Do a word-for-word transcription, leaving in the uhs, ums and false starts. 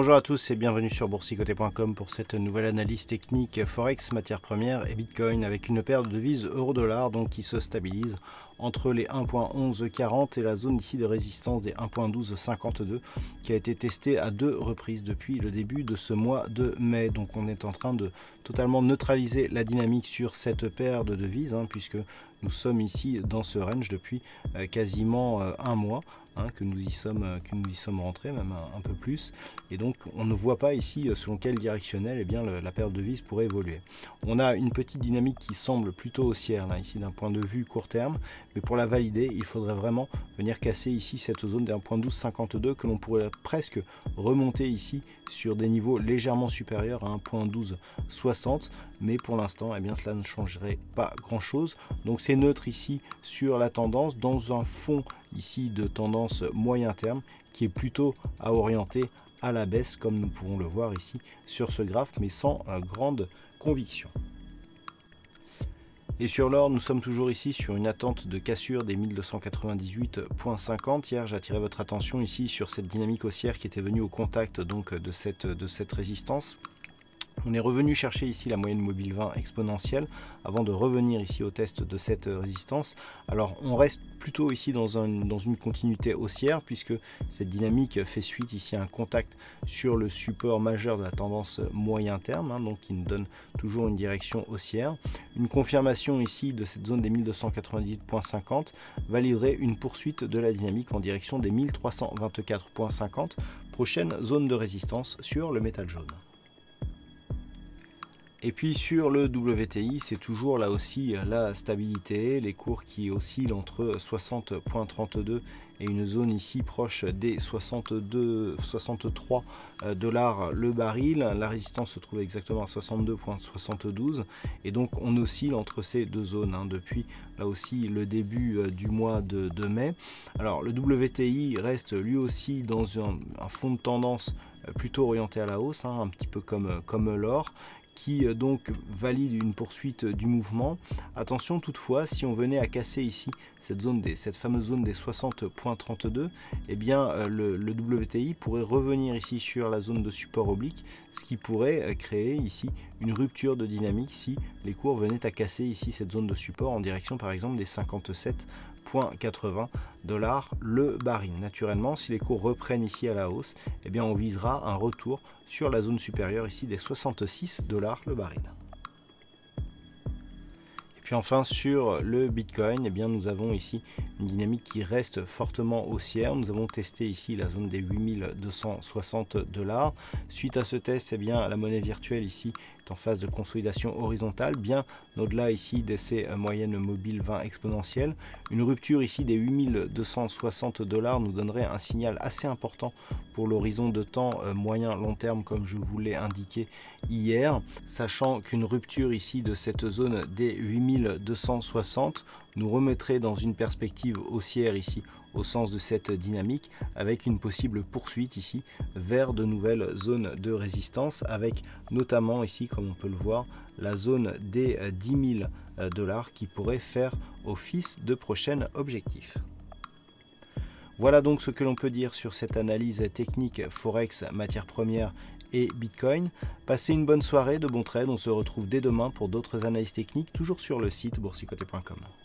Bonjour à tous et bienvenue sur boursicoté point com pour cette nouvelle analyse technique Forex, matières premières et Bitcoin avec une paire de devises euro-dollar donc qui se stabilise entre les un point onze quarante et la zone ici de résistance des un point douze cinquante-deux qui a été testée à deux reprises depuis le début de ce mois de mai. Donc on est en train de totalement neutraliser la dynamique sur cette paire de devises hein, puisque nous sommes ici dans ce range depuis euh, quasiment euh, un mois. Hein, que nous y sommes euh, que nous y sommes rentrés, même un, un peu plus, et donc on ne voit pas ici euh, selon quel directionnel eh bien, le, la paire de devises pourrait évoluer. On a une petite dynamique qui semble plutôt haussière là, ici d'un point de vue court terme, mais pour la valider il faudrait vraiment venir casser ici cette zone des un point douze cinquante-deux que l'on pourrait presque remonter ici sur des niveaux légèrement supérieurs à un point douze soixante, mais pour l'instant eh bien cela ne changerait pas grand chose. Donc c'est neutre ici sur la tendance dans un fond ici de tendance moyen terme qui est plutôt à orienter à la baisse comme nous pouvons le voir ici sur ce graphe, mais sans euh, grande conviction. Et sur l'or, nous sommes toujours ici sur une attente de cassure des mille deux cent quatre-vingt-dix-huit virgule cinquante. Hier, j'ai attiré votre attention ici sur cette dynamique haussière qui était venue au contact donc de cette, de cette résistance. On est revenu chercher ici la moyenne mobile vingt exponentielle avant de revenir ici au test de cette résistance. Alors on reste plutôt ici dans, un, dans une continuité haussière puisque cette dynamique fait suite ici à un contact sur le support majeur de la tendance moyen terme, hein, donc qui nous donne toujours une direction haussière. Une confirmation ici de cette zone des mille deux cent quatre-vingt-dix-huit virgule cinquante validerait une poursuite de la dynamique en direction des mille trois cent vingt-quatre virgule cinquante, prochaine zone de résistance sur le métal jaune. Et puis sur le W T I, c'est toujours là aussi la stabilité, les cours qui oscillent entre soixante virgule trente-deux et une zone ici proche des soixante-deux, soixante-trois dollars le baril. La résistance se trouve exactement à soixante-deux virgule soixante-douze et donc on oscille entre ces deux zones hein, depuis là aussi le début du mois de, de mai. Alors le W T I reste lui aussi dans un, un fond de tendance plutôt orienté à la hausse, hein, un petit peu comme, comme l'or, qui donc valide une poursuite du mouvement. Attention toutefois, si on venait à casser ici cette zone des, cette fameuse zone des soixante virgule trente-deux, eh bien le, le W T I pourrait revenir ici sur la zone de support oblique, ce qui pourrait créer ici une rupture de dynamique si les cours venaient à casser ici cette zone de support en direction par exemple des cinquante-sept virgule quatre-vingts dollars le baril. Naturellement, si les cours reprennent ici à la hausse, eh bien on visera un retour sur la zone supérieure ici des soixante-six dollars le baril. Et puis enfin sur le Bitcoin, eh bien nous avons ici une dynamique qui reste fortement haussière. Nous avons testé ici la zone des huit mille deux cent soixante dollars. Suite à ce test, eh bien la monnaie virtuelle ici en phase de consolidation horizontale, bien au-delà ici de ces moyennes mobiles vingt exponentielles. Une rupture ici des huit mille deux cent soixante dollars nous donnerait un signal assez important pour l'horizon de temps moyen long terme comme je vous l'ai indiqué hier, sachant qu'une rupture ici de cette zone des huit mille deux cent soixante nous remettrait dans une perspective haussière ici au sens de cette dynamique avec une possible poursuite ici vers de nouvelles zones de résistance avec notamment ici comme on peut le voir la zone des dix mille dollars qui pourrait faire office de prochain objectif. Voilà donc ce que l'on peut dire sur cette analyse technique Forex, matières premières et Bitcoin. Passez une bonne soirée, de bons trades, on se retrouve dès demain pour d'autres analyses techniques toujours sur le site boursicoté point com.